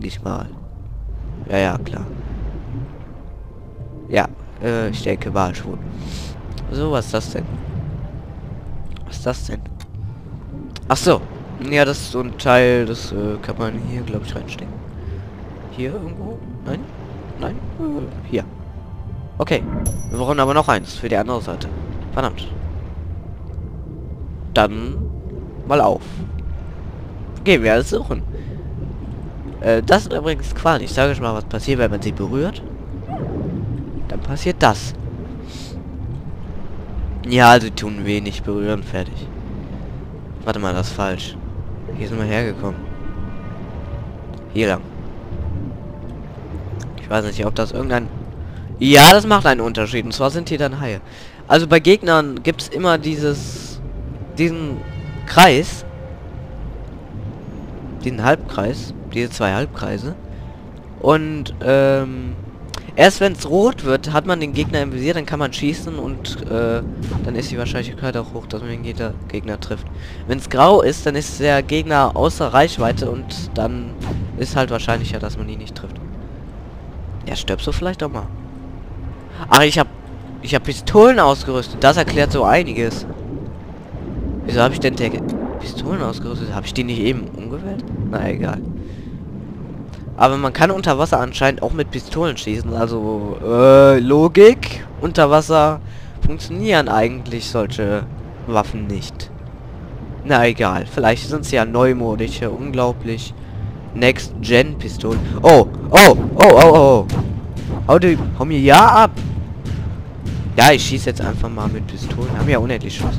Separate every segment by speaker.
Speaker 1: denke ich mal. Ja, ja, klar. Ja, ich denke mal schon. So, was ist das denn? Was ist das denn? Ach so. Ja, das ist so ein Teil, das kann man hier, glaube ich, reinstecken. Hier irgendwo? Nein? Nein? Hier. Okay. Wir brauchen aber noch eins für die andere Seite. Verdammt. Dann mal auf. Gehen wir alles suchen. Das ist übrigens Quallen. Ich sage euch mal, was passiert, wenn man sie berührt. Dann passiert das. Ja, also tun wenig berühren, fertig. Warte mal, das ist falsch. Hier sind wir hergekommen. Hier lang. Ich weiß nicht, ob das irgendein... Ja, das macht einen Unterschied. Und zwar sind hier dann Haie. Also bei Gegnern gibt es immer diesen Kreis. Diesen Halbkreis. Diese zwei Halbkreise. Und erst wenn es rot wird, hat man den Gegner im Visier, dann kann man schießen und dann ist die Wahrscheinlichkeit auch hoch, dass man den Gegner trifft. Wenn es grau ist, dann ist der Gegner außer Reichweite und dann ist halt wahrscheinlicher, dass man ihn nicht trifft. Ja, stirbst du vielleicht auch mal. Ach, ich hab Pistolen ausgerüstet. Das erklärt so einiges. Wieso habe ich denn Pistolen ausgerüstet? Habe ich die nicht eben umgewählt? Na, egal. Aber man kann unter Wasser anscheinend auch mit Pistolen schießen. Also, Logik. Unter Wasser funktionieren eigentlich solche Waffen nicht. Na, egal. Vielleicht sind sie ja neumodische, unglaublich Next-Gen-Pistolen. Oh, oh, oh, oh, oh. Hau mir ja ab. Ja, ich schieße jetzt einfach mal mit Pistolen. Haben ja unendlich Schuss.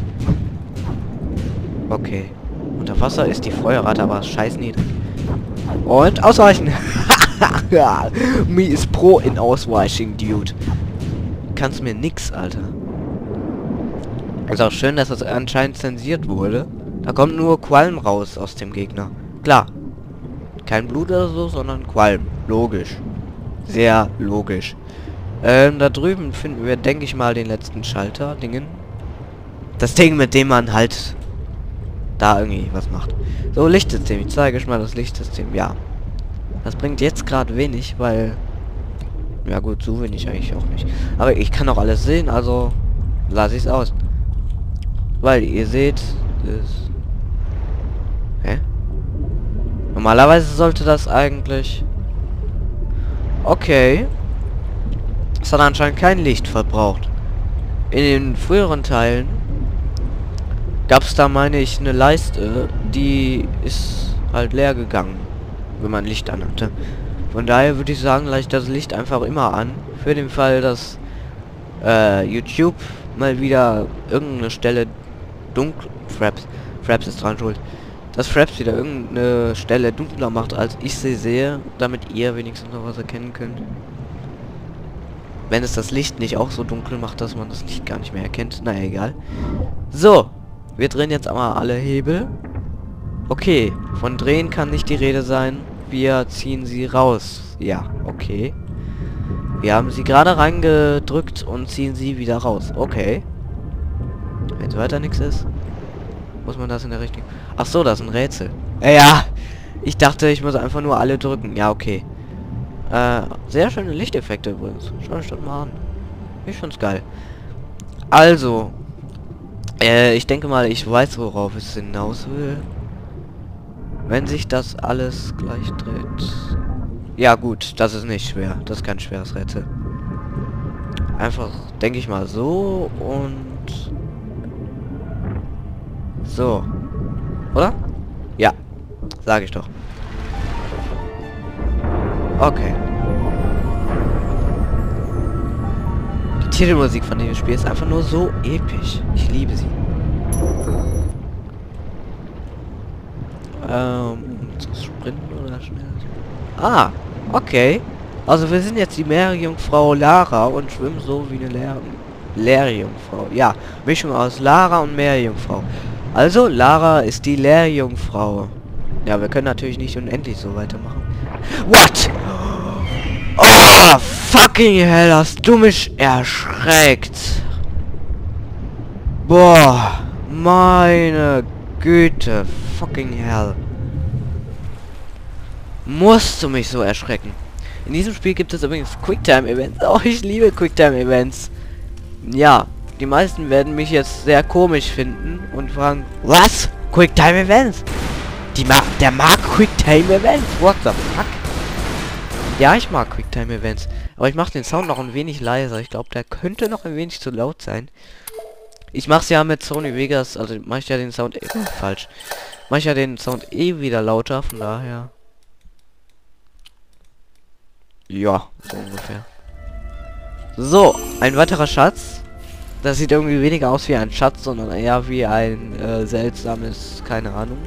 Speaker 1: Okay. Unter Wasser ist die Feuerrate aber scheiß niedrig. Und ausweichen. Mi ist pro in Ausweiching, Dude. Kannst mir nix, Alter. Ist auch schön, dass das anscheinend zensiert wurde. Da kommt nur Qualm raus aus dem Gegner. Klar. Kein Blut oder so, sondern Qualm. Logisch. Sehr logisch. Da drüben finden wir, denke ich mal, den letzten Schalter. Das Ding, mit dem man halt da irgendwie was macht. So, Lichtsystem. Ich zeige euch mal das Lichtsystem. Ja. Das bringt jetzt gerade wenig, weil... Ja gut, so wenig eigentlich auch nicht. Aber ich kann auch alles sehen, also lasse ich es aus. Weil ihr seht... Das... Hä? Normalerweise sollte das eigentlich... Okay. Es hat anscheinend kein Licht verbraucht. In den früheren Teilen gab es da, meine ich, eine Leiste, die ist halt leer gegangen, wenn man Licht anhatte. Von daher würde ich sagen, leicht das Licht einfach immer an, für den Fall, dass YouTube mal wieder irgendeine Stelle dunkel... Fraps ist dran schuld. Dass Fraps wieder irgendeine Stelle dunkler macht, als ich sie sehe, damit ihr wenigstens noch was erkennen könnt. Wenn es das Licht nicht auch so dunkel macht, dass man das Licht gar nicht mehr erkennt. Naja, egal. So. Wir drehen jetzt einmal alle Hebel. Okay. Von drehen kann nicht die Rede sein. Wir ziehen sie raus. Ja, okay. Wir haben sie gerade reingedrückt und ziehen sie wieder raus. Okay. Wenn so weiter nichts ist, muss man das in der Richtung... Ach so, das ist ein Rätsel. Ja. Ich dachte, ich muss einfach nur alle drücken. Ja, okay. Sehr schöne Lichteffekte übrigens. Schau euch das mal an. Ich find's geil. Also, ich denke mal, ich weiß, worauf es hinaus will. Wenn sich das alles gleich dreht. Ja gut, das ist nicht schwer. Das ist kein schweres Rätsel. Einfach, denke ich mal, so und... So. Oder? Ja. Sage ich doch. Okay. Die Titelmusik von dem Spiel ist einfach nur so episch. Ich liebe sie. Zu sprinten oder schnell? Ah, okay. Also wir sind jetzt die Meerjungfrau Lara und schwimmen so wie eine Leerjungfrau. Ja, Mischung aus Lara und Meerjungfrau. Also Lara ist die Leerjungfrau. Ja, wir können natürlich nicht unendlich so weitermachen. What? Oh, fucking hell, hast du mich erschreckt. Boah, meine Güte, fucking hell. Musst du mich so erschrecken? In diesem Spiel gibt es übrigens Quicktime-Events. Oh, ich liebe Quicktime-Events. Ja, die meisten werden mich jetzt sehr komisch finden und fragen, was? Quicktime-Events? Der mag Quicktime-Events? What the fuck? Ja, ich mag Quicktime-Events. Aber ich mache den Sound noch ein wenig leiser. Ich glaube, der könnte noch ein wenig zu laut sein. Ich mache es ja mit Sony Vegas, also mache ich ja den Sound falsch. Mache ich ja den Sound wieder lauter, von daher. Ja, so ungefähr. So, ein weiterer Schatz. Das sieht irgendwie weniger aus wie ein Schatz, sondern eher wie ein seltsames, keine Ahnung.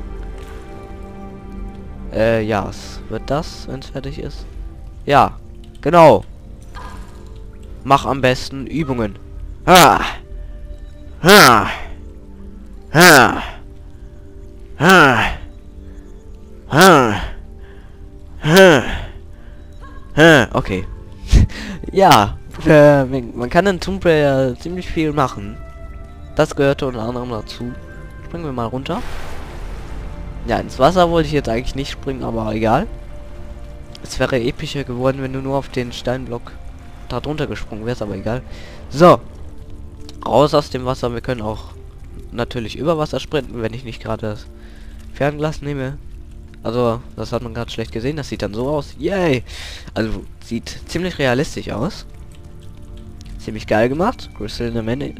Speaker 1: Ja, was wird das, wenn es fertig ist? Ja, genau. Mach am besten Übungen. Ha! Ha! Ha! Ha! Ha! Ha! Ha! Okay. Ja, man kann in Tomb Raider ziemlich viel machen. Das gehörte unter anderem dazu. Springen wir mal runter. Ja, ins Wasser wollte ich jetzt eigentlich nicht springen, aber egal. Es wäre epischer geworden, wenn du nur auf den Steinblock da drunter gesprungen wärst, aber egal. So. Raus aus dem Wasser. Wir können auch natürlich über Wasser sprinten, wenn ich nicht gerade das Fernglas nehme. Also, das hat man gerade schlecht gesehen. Das sieht dann so aus. Yay! Also, sieht ziemlich realistisch aus. Ziemlich geil gemacht. Crystal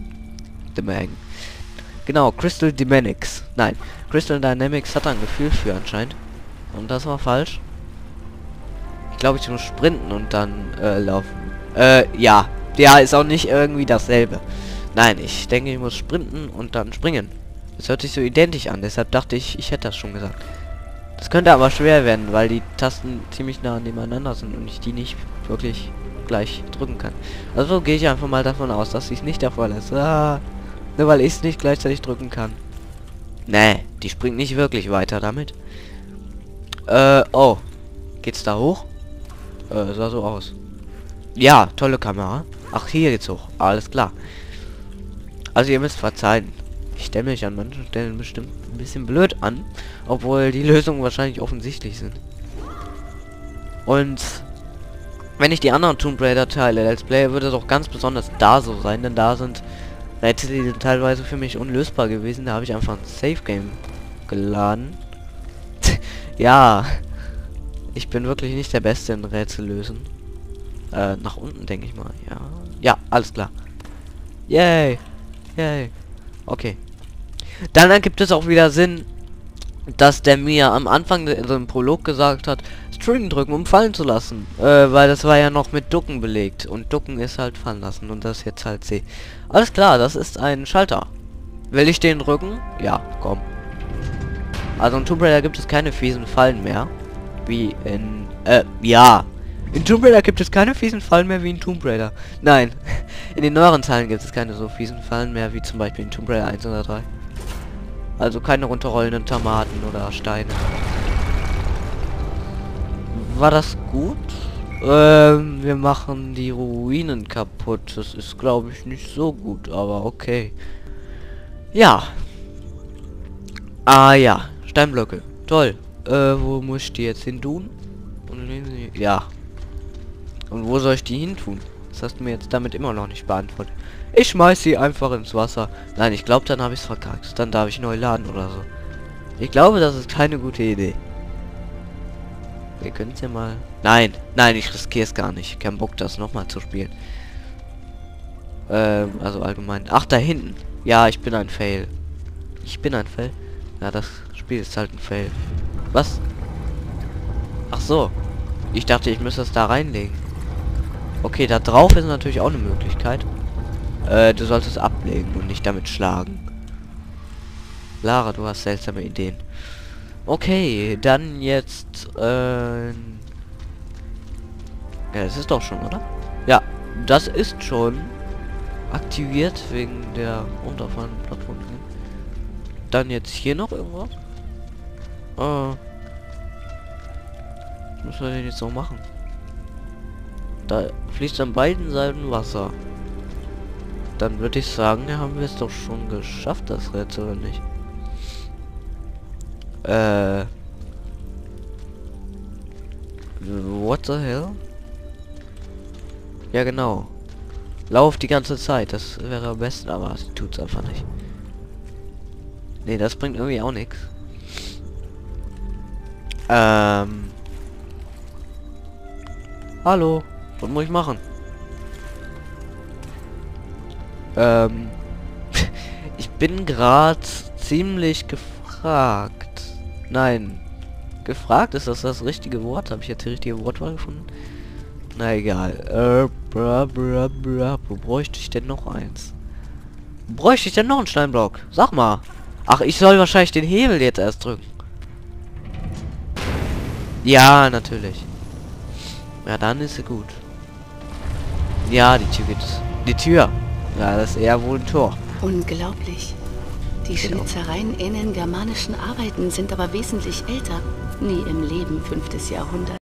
Speaker 1: Genau, Crystal Dynamics. Nein, Crystal Dynamics hat ein Gefühl für anscheinend. Und das war falsch. Ich glaube, ich muss sprinten und dann laufen. Ja. Ja, ist auch nicht irgendwie dasselbe. Nein, ich denke, ich muss sprinten und dann springen. Das hört sich so identisch an, deshalb dachte ich, ich hätte das schon gesagt. Das könnte aber schwer werden, weil die Tasten ziemlich nah nebeneinander sind und ich die nicht wirklich gleich drücken kann. Also gehe ich einfach mal davon aus, dass dies nicht der Fall ist. Nur weil ich es nicht gleichzeitig drücken kann. Nee, die springt nicht wirklich weiter damit. Oh. Geht's da hoch? Sah so aus. Ja, tolle Kamera. Ach, hier geht's hoch. Alles klar. Also ihr müsst verzeihen. Ich stelle mich an manchen Stellen bestimmt ein bisschen blöd an. Obwohl die Lösungen wahrscheinlich offensichtlich sind. Und wenn ich die anderen Tomb Raider Teile Let's Play, würde es auch ganz besonders da so sein. Denn da sind Rätsel, die sind teilweise für mich unlösbar gewesen. Da habe ich einfach ein Safe Game geladen. Ja. Ich bin wirklich nicht der Beste in Rätsel lösen. Nach unten denke ich mal. Ja. Ja, alles klar. Yay. Yay. Okay. Dann ergibt es auch wieder Sinn, dass der mir am Anfang so im Prolog gesagt hat, String drücken, um fallen zu lassen. Weil das war ja noch mit Ducken belegt. Und Ducken ist halt fallen lassen. Und das ist jetzt halt C. Alles klar, das ist ein Schalter. Will ich den drücken? Ja, komm. Also in Tomb Raider gibt es keine fiesen Fallen mehr. Wie in... ja. In Tomb Raider gibt es keine fiesen Fallen mehr wie in Tomb Raider. Nein. In den neueren Teilen gibt es keine so fiesen Fallen mehr wie zum Beispiel in Tomb Raider 1 oder 3. Also keine runterrollenden Tomaten oder Steine. War das gut? Wir machen die Ruinen kaputt. Das ist, glaube ich, nicht so gut, aber okay. Ja. Ah ja, Steinblöcke. Toll. Wo muss ich die jetzt hin tun? Ja. Und wo soll ich die hin tun? Das hast du mir jetzt damit immer noch nicht beantwortet. Ich schmeiß sie einfach ins Wasser. Nein, ich glaube, dann habe ich es verkackt. Dann darf ich neu laden oder so. Ich glaube, das ist keine gute Idee. Wir können es ja mal... Nein, nein, ich riskiere es gar nicht. Kein Bock, das nochmal zu spielen. Also allgemein. Ach, da hinten. Ja, ich bin ein Fail. Ich bin ein Fail? Ja, das Spiel ist halt ein Fail. Was? Ach so. Ich dachte, ich müsste es da reinlegen. Okay, da drauf ist natürlich auch eine Möglichkeit. Du solltest es ablegen und nicht damit schlagen. Lara, du hast seltsame Ideen. Okay, dann jetzt, ja, das ist doch schon, oder? Ja, das ist schon aktiviert wegen der runterfallenden Plattform. Dann jetzt hier noch irgendwas? Was müssen wir denn jetzt noch machen? Da fließt an beiden Seiten Wasser. Dann würde ich sagen, ja, haben wir es doch schon geschafft, das Rätsel, oder nicht? What the hell? Ja, genau. Lauf die ganze Zeit. Das wäre am besten, aber es tut's einfach nicht. Nee, das bringt irgendwie auch nichts. Hallo. Was muss ich machen? Ich bin gerade ziemlich gefragt. Nein. Gefragt? Ist das richtige Wort? Habe ich jetzt die richtige Wortwahl gefunden? Na egal. Wo bräuchte ich denn noch eins? Wo bräuchte ich denn noch einen Steinblock? Sag mal. Ach, ich soll wahrscheinlich den Hebel jetzt erst drücken. Ja, natürlich. Ja, dann ist sie gut. Ja, die Tür geht. Die Tür. Ja, das ist eher wohl ein Tor.
Speaker 2: Unglaublich. Die Schnitzereien ähneln germanischen Arbeiten, sind aber wesentlich älter. Nie im Leben 5. Jahrhundert.